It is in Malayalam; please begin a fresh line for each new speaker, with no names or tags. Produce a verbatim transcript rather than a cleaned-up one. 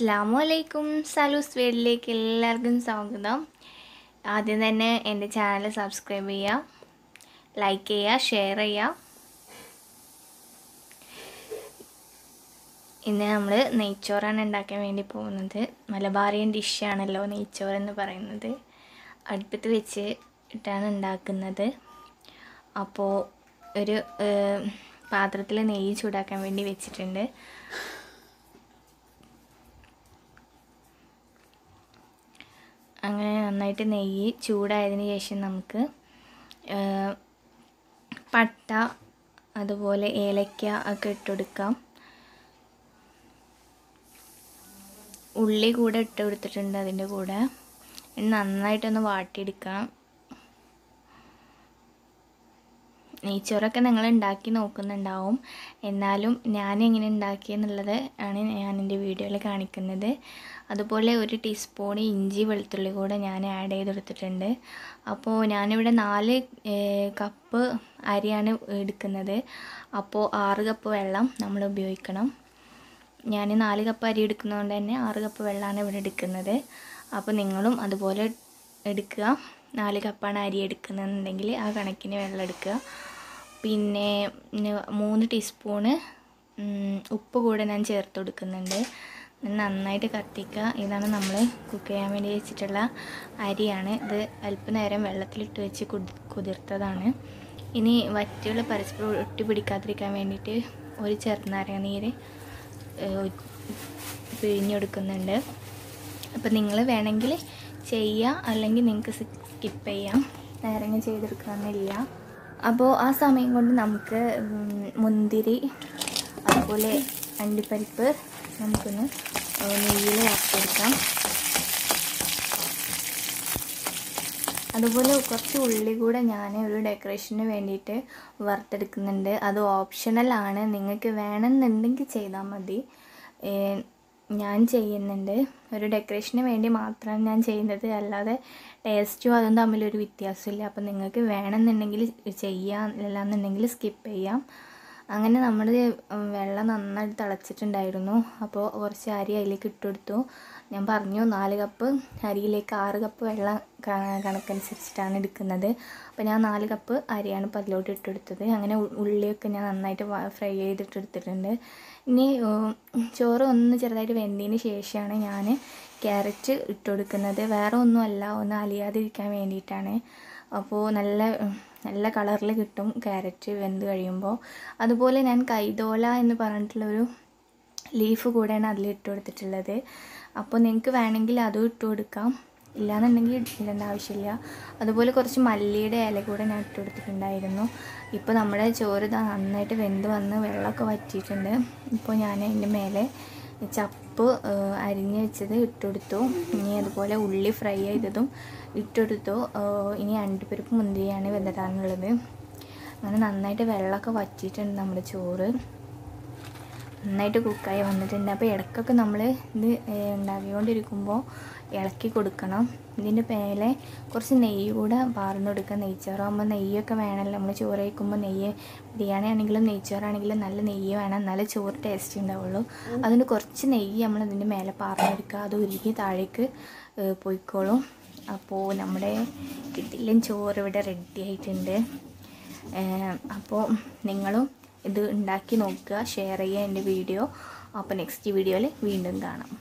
അസ്സലാമു സലൂസ് വീട്ടിലേക്ക് എല്ലാവർക്കും സ്വാഗതം. ആദ്യം തന്നെ എൻ്റെ ചാനൽ സബ്സ്ക്രൈബ് ചെയ്യുക, ലൈക്ക് ചെയ്യുക, ഷെയർ ചെയ്യുക. ഇന്ന് നമ്മൾ നെയ്ച്ചോറാണ് ഉണ്ടാക്കാൻ വേണ്ടി പോകുന്നത്. മലബാറിയൻ ഡിഷാണല്ലോ നെയ്ച്ചോറ് എന്ന് പറയുന്നത്. അടുപ്പത്ത് വെച്ച് ഇട്ടാണ് ഉണ്ടാക്കുന്നത്. അപ്പോൾ ഒരു പാത്രത്തിൽ നെയ്യ് ചൂടാക്കാൻ വേണ്ടി വെച്ചിട്ടുണ്ട്. അങ്ങനെ നന്നായിട്ട് നെയ്യ് ചൂടായതിന് ശേഷം നമുക്ക് പട്ട അതുപോലെ ഏലക്ക ഒക്കെ ഇട്ടുകൊടുക്കാം. ഉള്ളി കൂടെ ഇട്ട് കൊടുത്തിട്ടുണ്ട് അതിൻ്റെ കൂടെ. നന്നായിട്ടൊന്ന് വാട്ടിയെടുക്കണം. നെയ്ച്ചോറൊക്കെ നിങ്ങൾ ഉണ്ടാക്കി നോക്കുന്നുണ്ടാവും, എന്നാലും ഞാൻ എങ്ങനെ ഉണ്ടാക്കിയെന്നുള്ളത് ആണ് ഞാൻ എൻ്റെ വീഡിയോയിൽ കാണിക്കുന്നത്. അതുപോലെ ഒരു ടീസ്പൂൺ ഇഞ്ചി വെളുത്തുള്ളി കൂടെ ഞാൻ ആഡ് ചെയ്ത് കൊടുത്തിട്ടുണ്ട്. അപ്പോൾ ഞാനിവിടെ നാല് കപ്പ് അരിയാണ് എടുക്കുന്നത്. അപ്പോൾ ആറ് കപ്പ് വെള്ളം നമ്മൾ ഉപയോഗിക്കണം. ഞാൻ നാല് കപ്പ് അരി എടുക്കുന്നതുകൊണ്ട് തന്നെ ആറ് കപ്പ് വെള്ളമാണ് ഇവിടെ എടുക്കുന്നത്. അപ്പോൾ നിങ്ങളും അതുപോലെ എടുക്കുക. നാല് കപ്പാണ് അരി എടുക്കുന്നതെന്നുണ്ടെങ്കിൽ ആ കണക്കിന് വെള്ളം എടുക്കുക. പിന്നെ മൂന്ന് ടീസ്പൂണ് ഉപ്പ് കൂടെ ഞാൻ ചേർത്ത് കൊടുക്കുന്നുണ്ട്. നന്നായിട്ട് കത്തിക്കുക. ഇതാണ് നമ്മൾ കുക്ക് ചെയ്യാൻ വേണ്ടി വെച്ചിട്ടുള്ള അരിയാണ്. ഇത് അല്പനേരം വെള്ളത്തിലിട്ട് വെച്ച് കുതിർത്തതാണ്. ഇനി വറ്റുകൾ പരസ്പരം ഒട്ടി പിടിക്കാതിരിക്കാൻ വേണ്ടിയിട്ട് ഒരു ചെറുനാരങ്ങ നീര് പിഴിഞ്ഞെടുക്കുന്നുണ്ട്. അപ്പോൾ നിങ്ങൾ വേണമെങ്കിൽ ചെയ്യുക, അല്ലെങ്കിൽ നിങ്ങൾക്ക് സ്കിപ്പ് ചെയ്യാം. നാരങ്ങ ചെയ്തെടുക്കണമെന്നില്ല. അപ്പോൾ ആ സമയം കൊണ്ട് നമുക്ക് മുന്തിരി അതുപോലെ അണ്ടിപ്പരിപ്പ് നമുക്കൊന്ന് നെയ്യിൽ വറുത്തെടുക്കാം. അതുപോലെ കുറച്ച് ഉള്ളി കൂടെ ഞാൻ ഒരു ഡെക്കറേഷന് വേണ്ടിയിട്ട് വറുത്തെടുക്കുന്നുണ്ട്. അത് ഓപ്ഷണലാണ്, നിങ്ങൾക്ക് വേണമെന്നുണ്ടെങ്കിൽ ചെയ്താൽ മതി. ഞാൻ ചെയ്യുന്നുണ്ട്, ഒരു ഡെക്കറേഷന് വേണ്ടി മാത്രമാണ് ഞാൻ ചെയ്യുന്നത്, അല്ലാതെ ടേസ്റ്റും അതും തമ്മിലൊരു വ്യത്യാസമില്ല. അപ്പോൾ നിങ്ങൾക്ക് വേണമെന്നുണ്ടെങ്കിൽ ചെയ്യാം, അല്ലാന്നുണ്ടെങ്കിൽ സ്കിപ്പ് ചെയ്യാം. അങ്ങനെ നമ്മൾ വെള്ളം നന്നായിട്ട് തിളച്ചിട്ടുണ്ടായിരുന്നു. അപ്പോൾ കുറച്ച് അരി അതിലേക്ക് ഇട്ടുകൊടുത്തു. ഞാൻ പറഞ്ഞു നാല് കപ്പ് അരിയിലേക്ക് ആറ് കപ്പ് വെള്ളം കണക്കനുസരിച്ചിട്ടാണ് എടുക്കുന്നത്. അപ്പോൾ ഞാൻ നാല് കപ്പ് അരിയാണ് ഇപ്പോൾ അതിലോട്ട് ഇട്ടെടുത്തത്. അങ്ങനെ ഉള്ളിയൊക്കെ ഞാൻ നന്നായിട്ട് ഫ്രൈ ചെയ്തിട്ടെടുത്തിട്ടുണ്ട്. ഇനി ചോറ് ഒന്ന് ചെറുതായിട്ട് വെന്തതിന് ശേഷമാണ് ഞാൻ ക്യാരറ്റ് ഇട്ട് കൊടുക്കുന്നത്. വേറെ ഒന്നുമല്ല, ഒന്ന് അലിയാതിരിക്കാൻ വേണ്ടിയിട്ടാണ്. അപ്പോൾ നല്ല നല്ല കളറിൽ കിട്ടും ക്യാരറ്റ് വെന്ത് കഴിയുമ്പോൾ. അതുപോലെ ഞാൻ കൈതോല എന്ന് പറഞ്ഞിട്ടുള്ളൊരു ലീഫ് കൂടെയാണ് അതിലിട്ട് കൊടുത്തിട്ടുള്ളത്. അപ്പോൾ നിങ്ങൾക്ക് വേണമെങ്കിൽ അതും ഇട്ട് കൊടുക്കാം, ഇല്ലയെന്നുണ്ടെങ്കിൽ ഇടേണ്ട ആവശ്യമില്ല. അതുപോലെ കുറച്ച് മല്ലിയുടെ ഇല കൂടെ ഞാൻ ഇട്ട് കൊടുത്തിട്ടുണ്ടായിരുന്നു. ഇപ്പോൾ നമ്മുടെ ചോറ് ഇതാ നന്നായിട്ട് വെന്ത് വന്ന് വെള്ളമൊക്കെ വറ്റിയിട്ടുണ്ട്. ഇപ്പോൾ ഞാൻ അതിൻ്റെ മേലെ ചപ്പ് അരിഞ്ഞ് വെച്ചത് ഇട്ടുകൊടുത്തു. ഇനി അതുപോലെ ഉള്ളി ഫ്രൈ ചെയ്തതും ഇട്ടുകൊടുത്തു. ഇനി അണ്ടിപ്പരിപ്പ് മുന്തിരിയാണ് വെന്തരാനുള്ളത്. അങ്ങനെ നന്നായിട്ട് വെള്ളമൊക്കെ വറ്റിയിട്ടുണ്ട് നമ്മുടെ ചോറ്. നന്നായിട്ട് കുക്കായി വന്നിട്ടുണ്ട്. അപ്പോൾ ഇടയ്ക്കൊക്കെ നമ്മൾ ഇത് ഉണ്ടാക്കിക്കൊണ്ടിരിക്കുമ്പോൾ ഇളക്കി കൊടുക്കണം. ഇതിൻ്റെ മേലെ കുറച്ച് നെയ്യ് കൂടെ പാർന്ന് കൊടുക്കുക. നെയ്ച്ചോറാകുമ്പോൾ നെയ്യൊക്കെ വേണമല്ലോ. നമ്മൾ ചോറ് കഴിക്കുമ്പോൾ നെയ്യ്, ബിരിയാണി ആണെങ്കിലും നെയ്ച്ചോറാണെങ്കിലും നല്ല നെയ്യ് വേണം, എന്നാലേ ചോറ് ടേസ്റ്റ് ഉണ്ടാവുള്ളൂ. അതുകൊണ്ട് കുറച്ച് നെയ്യ് നമ്മൾ ഇതിൻ്റെ മേലെ പാർന്ന് കൊടുക്കുക. അത് ഉരുകി താഴേക്ക് പോയിക്കോളും. അപ്പോൾ നമ്മുടെ കിട്ടില്ല ചോറ് ഇവിടെ റെഡി ആയിട്ടുണ്ട്. അപ്പോൾ നിങ്ങളും ഇത് ഉണ്ടാക്കി നോക്കുക, ഷെയർ ചെയ്യുക എൻ്റെ വീഡിയോ. അപ്പോൾ നെക്സ്റ്റ് വീഡിയോയിൽ വീണ്ടും കാണാം.